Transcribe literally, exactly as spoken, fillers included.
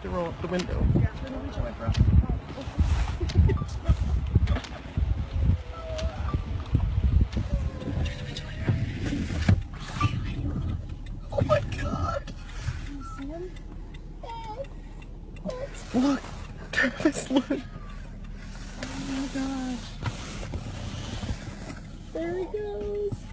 to roll up the window. Yeah, let me reach away, bro. Oh my god! You see him? Look! Travis, look! Oh my gosh. There he goes.